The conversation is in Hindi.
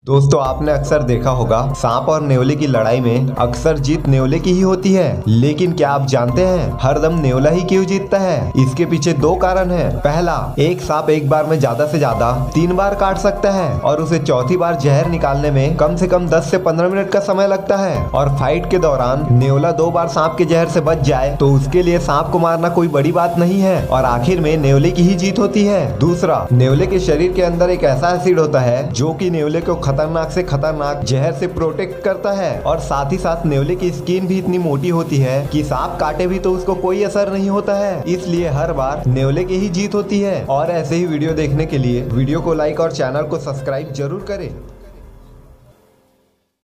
दोस्तों आपने अक्सर देखा होगा सांप और नेवले की लड़ाई में अक्सर जीत नेवले की ही होती है। लेकिन क्या आप जानते हैं हरदम नेवला ही क्यों जीतता है? इसके पीछे दो कारण हैं। पहला, एक सांप एक बार में ज्यादा से ज्यादा 3 बार काट सकता है और उसे चौथी बार जहर निकालने में कम से कम 10 से 15 मिनट का समय लगता है। और फाइट के दौरान नेवला 2 बार सांप के जहर से बच जाए तो उसके लिए सांप को मारना कोई बड़ी बात नहीं है और आखिर में नेवले की ही जीत होती है। दूसरा, नेवले के शरीर के अंदर एक ऐसा एसिड होता है जो कि नेवले को खतरनाक से खतरनाक जहर से प्रोटेक्ट करता है और साथ ही साथ नेवले की स्किन भी इतनी मोटी होती है कि सांप काटे भी तो उसको कोई असर नहीं होता है। इसलिए हर बार नेवले की ही जीत होती है। और ऐसे ही वीडियो देखने के लिए वीडियो को लाइक और चैनल को सब्सक्राइब जरूर करें।